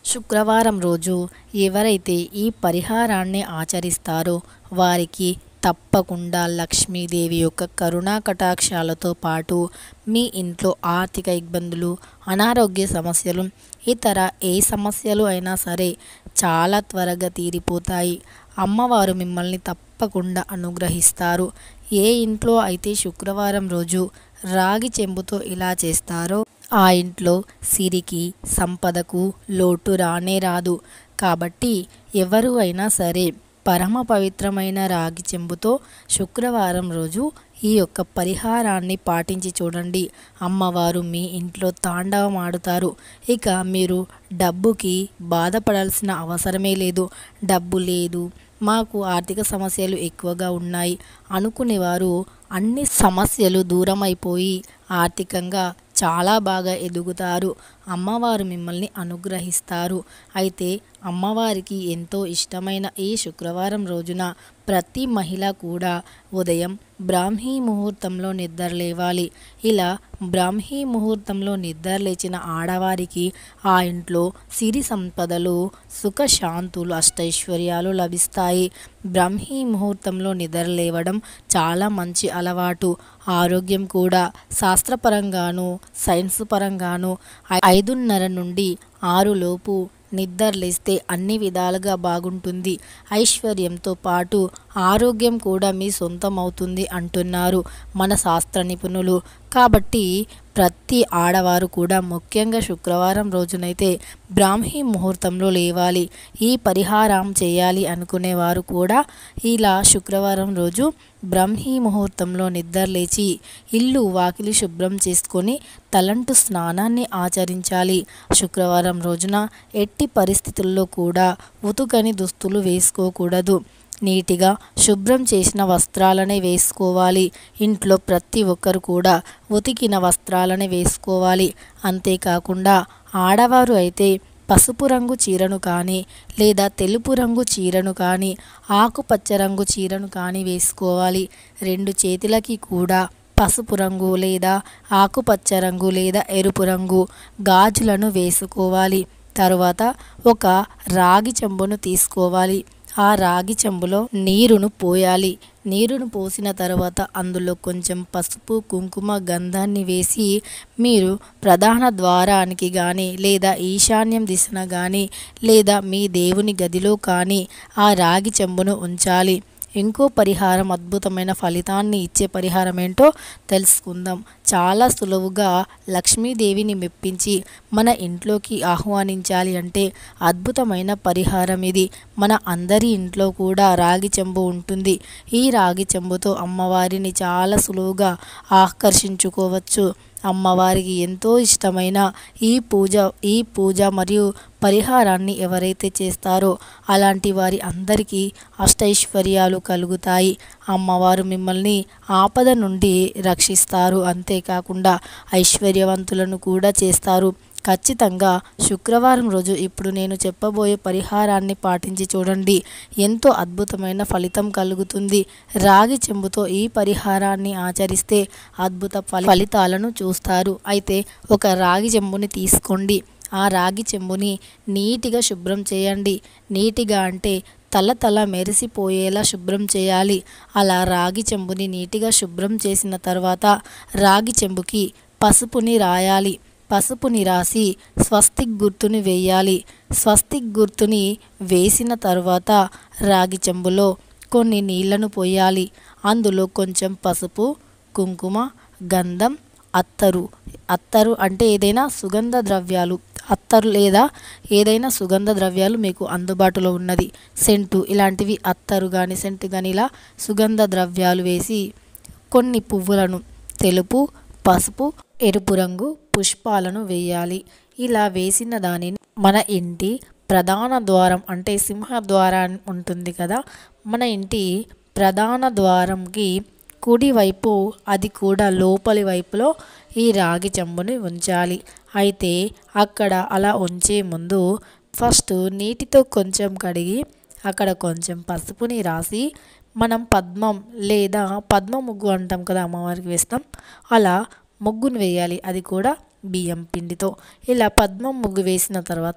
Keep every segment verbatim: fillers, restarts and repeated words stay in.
శుక్రవారం రోజు ఎవరైతే ఈ పరిహారాన్ని ఆచరిస్తారో వారికి తప్పకుండా లక్ష్మీదేవి యొక్క కరుణా కటాక్షాలతో పాటు మీ ఇంట్లో ఆర్థిక ఇబ్బందులు, అనారోగ్య సమస్యలు, ఇతర ఏ సమస్యలు అయినా సరే చాలా త్వరగా తీరిపోతాయి. అమ్మవారు మిమ్మల్ని తప్పకుండా అనుగ్రహిస్తారు. ఏ ఇంట్లో అయితే శుక్రవారం రోజు రాగి చెంబుతో ఇలా చేస్తారో ఆ ఇంట్లో సిరికి, సంపదకు లోటు రానే రాదు. కాబట్టి ఎవరు అయినా సరే పరమ పవిత్రమైన రాగి చెంబుతో శుక్రవారం రోజు ఈ యొక్క పరిహారాన్ని పాటించి చూడండి. అమ్మవారు మీ ఇంట్లో తాండవం ఆడుతారు. ఇక మీరు డబ్బుకి బాధపడాల్సిన అవసరమే లేదు. డబ్బు లేదు, మాకు ఆర్థిక సమస్యలు ఎక్కువగా ఉన్నాయి అనుకునేవారు అన్ని సమస్యలు దూరం అయిపోయి ఆర్థికంగా చాలా బాగా ఎదుగుతారు. అమ్మవారు మిమ్మల్ని అనుగ్రహిస్తారు. అయితే అమ్మవారికి ఎంతో ఇష్టమైన ఈ శుక్రవారం రోజున ప్రతి మహిళ కూడా ఉదయం బ్రాహ్మీ ముహూర్తంలో నిద్ర లేవాలి. ఇలా బ్రాహ్మీ ముహూర్తంలో నిద్ర లేచిన ఆడవారికి ఆ ఇంట్లో సిరి సంపదలు, సుఖశాంతులు, అష్టైశ్వర్యాలు లభిస్తాయి. బ్రాహ్మీ ముహూర్తంలో నిద్ర లేవడం చాలా మంచి అలవాటు. ఆరోగ్యం కూడా శాస్త్రపరంగాను సైన్స్ పరంగాను ఐదున్నర నుండి ఆరు లోపు నిద్రలేస్తే అన్ని విధాలుగా బాగుంటుంది. ఐశ్వర్యంతో పాటు ఆరోగ్యం కూడా మీ సొంతం అవుతుంది అంటున్నారు మన శాస్త్ర నిపుణులు. కాబట్టి ప్రతి ఆడవారు కూడా ముఖ్యంగా శుక్రవారం రోజునైతే బ్రాహ్మీ ముహూర్తంలో లేవాలి. ఈ పరిహారం చేయాలి అనుకునేవారు కూడా ఇలా శుక్రవారం రోజు బ్రాహ్మీ ముహూర్తంలో నిద్ర లేచి ఇల్లు వాకిలి శుభ్రం చేసుకొని తలంటు స్నానాన్ని ఆచరించాలి. శుక్రవారం రోజున ఎట్టి పరిస్థితుల్లో కూడా ఉతుకని దుస్తులు వేసుకోకూడదు. నీటిగా శుభ్రం చేసిన వస్త్రాలనే వేసుకోవాలి. ఇంట్లో ప్రతి ఒక్కరు కూడా ఉతికిన వస్త్రాలనే వేసుకోవాలి. అంతేకాకుండా ఆడవారు అయితే పసుపు రంగు చీరను కానీ లేదా తెలుపు రంగు చీరను కానీ ఆకుపచ్చ రంగు చీరను కానీ వేసుకోవాలి. రెండు చేతులకి కూడా పసుపు రంగు లేదా ఆకుపచ్చ రంగు లేదా ఎరుపు రంగు గాజులను వేసుకోవాలి. తరువాత ఒక రాగి చెంబును తీసుకోవాలి. ఆ రాగి చెంబులో నీరును పోయాలి. నీరును పోసిన తర్వాత అందులో కొంచెం పసుపు, కుంకుమ, గంధాన్ని వేసి మీరు ప్రధాన ద్వారానికి కానీ లేదా ఈశాన్యం దిశన కానీ లేదా మీ దేవుని గదిలో కానీ ఆ రాగి చెంబును ఉంచాలి. ఇంకో పరిహారం అద్భుతమైన ఫలితాన్ని ఇచ్చే పరిహారం ఏంటో తెలుసుకుందాం. చాలా సులువుగా లక్ష్మీదేవిని మెప్పించి మన ఇంట్లోకి ఆహ్వానించాలి అంటే అద్భుతమైన పరిహారం ఇది. మన అందరి ఇంట్లో కూడా రాగి చెంబు ఉంటుంది. ఈ రాగి చెంబుతో అమ్మవారిని చాలా సులువుగా ఆకర్షించుకోవచ్చు. అమ్మవారికి ఎంతో ఇష్టమైన ఈ పూజ ఈ పూజ మరియు పరిహారాన్ని ఎవరైతే చేస్తారో అలాంటి వారి అందరికీ అష్టైశ్వర్యాలు కలుగుతాయి. అమ్మవారు మిమ్మల్ని ఆపద నుండి రక్షిస్తారు. అంతేకాకుండా ఐశ్వర్యవంతులను కూడా చేస్తారు. ఖచ్చితంగా శుక్రవారం రోజు ఇప్పుడు నేను చెప్పబోయే పరిహారాన్ని పాటించి చూడండి. ఎంతో అద్భుతమైన ఫలితం కలుగుతుంది. రాగి చెంబుతో ఈ పరిహారాన్ని ఆచరిస్తే అద్భుత ఫలితాలను చూస్తారు. అయితే ఒక రాగి చెంబుని తీసుకోండి. ఆ రాగి చెంబుని నీటిగా శుభ్రం చేయండి. నీటిగా అంటే తల తల మెరిసిపోయేలా శుభ్రం చేయాలి. అలా రాగి చెంబుని నీటిగా శుభ్రం చేసిన తర్వాత రాగి చెంబుకి పసుపుని రాయాలి. పసుపుని రాసి స్వస్తిక్ గుర్తుని వేయాలి. స్వస్తిక్ గుర్తుని వేసిన తర్వాత రాగి చెంబులో కొన్ని నీళ్లను పోయాలి. అందులో కొంచెం పసుపు, కుంకుమ, గంధం, అత్తరు అత్తరు అంటే ఏదైనా సుగంధ ద్రవ్యాలు అత్తరు లేదా ఏదైనా సుగంధ ద్రవ్యాలు మీకు అందుబాటులో ఉన్నది, సెంటు ఇలాంటివి అత్తరు కానీ సెంటు కానీ ఇలా సుగంధ ద్రవ్యాలు వేసి కొన్ని పువ్వులను తెలుపు, పసుపు, ఎరుపు రంగు పుష్పాలను వేయాలి. ఇలా వేసిన దానిని మన ఇంటి ప్రధాన ద్వారం అంటే సింహద్వారం ఉంటుంది కదా, మన ఇంటి ప్రధాన ద్వారంకి కుడివైపు అది కూడా లోపలి వైపులో ఈ రాగి చెంబుని ఉంచాలి. అయితే అక్కడ అలా ఉంచే ముందు ఫస్ట్ నీటితో కొంచెం కడిగి అక్కడ కొంచెం పసుపుని రాసి మనం పద్మం లేదా పద్మ ముగ్గు అంటాం కదా, అమ్మవారికి వేస్తాం, అలా ముగ్గును వేయాలి. అది కూడా బియ్యం పిండితో. ఇలా పద్మం ముగ్గు వేసిన తర్వాత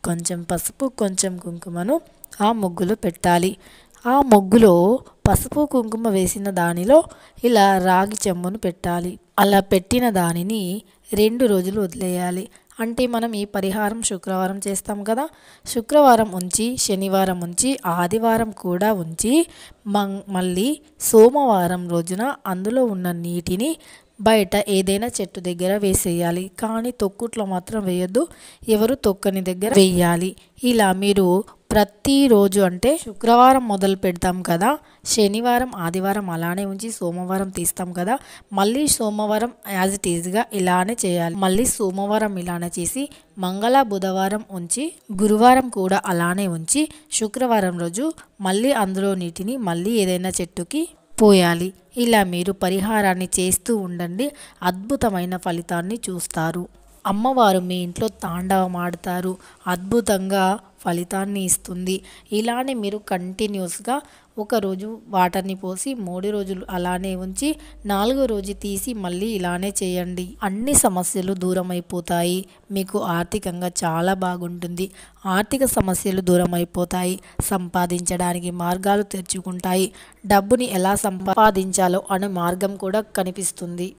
కొంచెం పసుపు కొంచెం కుంకుమను ఆ ముగ్గులో పెట్టాలి. ఆ ముగ్గులో పసుపు కుంకుమ వేసిన దానిలో ఇలా రాగి చెంబును పెట్టాలి. అలా పెట్టిన దానిని రెండు రోజులు వదిలేయాలి. అంటే మనం ఈ పరిహారం శుక్రవారం చేస్తాం కదా, శుక్రవారం ఉంచి శనివారం ఉంచి ఆదివారం కూడా ఉంచి మళ్ళీ సోమవారం రోజున అందులో ఉన్న నీటిని బయట ఏదైనా చెట్టు దగ్గర వేసేయాలి. కానీ తొక్కుట్లో మాత్రం వేయొద్దు, ఎవరు తొక్కని దగ్గర వేయాలి. ఇలా మీరు ప్రతిరోజు అంటే శుక్రవారం మొదలు పెడతాం కదా, శనివారం ఆదివారం అలానే ఉంచి సోమవారం తీస్తాం కదా, మళ్ళీ సోమవారం యాజ్ ఇట్ ఈజ్గా ఇలానే చేయాలి. మళ్ళీ సోమవారం ఇలానే చేసి మంగళ బుధవారం ఉంచి గురువారం కూడా అలానే ఉంచి శుక్రవారం రోజు మళ్ళీ అందులో నీటిని మళ్ళీ ఏదైనా చెట్టుకి పోయాలి. ఇలా మీరు పరిహారాన్ని చేస్తూ ఉండండి, అద్భుతమైన ఫలితాన్ని చూస్తారు. అమ్మవారు మీ ఇంట్లో తాండవం ఆడతారు, అద్భుతంగా ఫలితాన్ని ఇస్తుంది. ఇలానే మీరు కంటిన్యూస్గా ఒకరోజు వాటర్ని పోసి మూడు రోజులు అలానే ఉంచి నాలుగో రోజు తీసి మళ్ళీ ఇలానే చేయండి. అన్ని సమస్యలు దూరం అయిపోతాయి. మీకు ఆర్థికంగా చాలా బాగుంటుంది. ఆర్థిక సమస్యలు దూరం అయిపోతాయి. సంపాదించడానికి మార్గాలు తెరుచుకుంటాయి. డబ్బుని ఎలా సంపాదించాలో అనే మార్గం కూడా కనిపిస్తుంది.